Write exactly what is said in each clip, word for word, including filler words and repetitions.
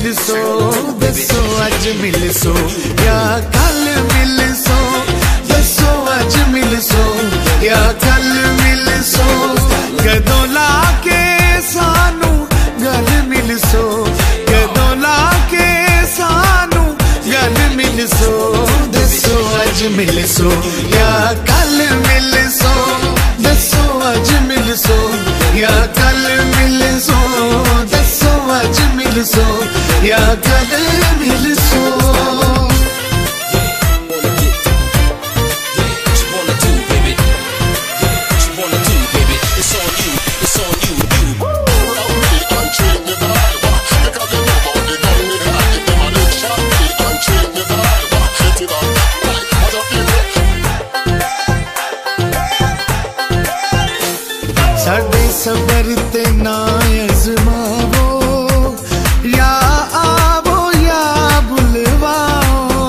मिलसो, दसो अज मिलसो या कल मिलसो, दसो अज मिलसो या कल मिलसो, कदों लाके सानू गल मिलसो, कदों लाके सानू गल मिलसो, दसो अज मिलसो या कल मिलसो, दसो अज मिलसो या कल मिलसो, दसो अज मिलसो या कल मिलसो। साडे सबर ते ना अजमावो, या आवो या बुलवाओ,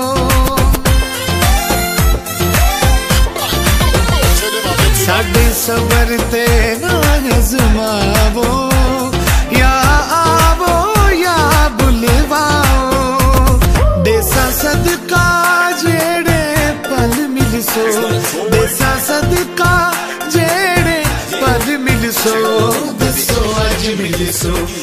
साडे सबर ते ना अजमावो, या आवो या बुलवाओ, देसा सदका जेड़े पल मिलसो, देसा सदका जेड़े पल मिलसो, दसो अज मिलसो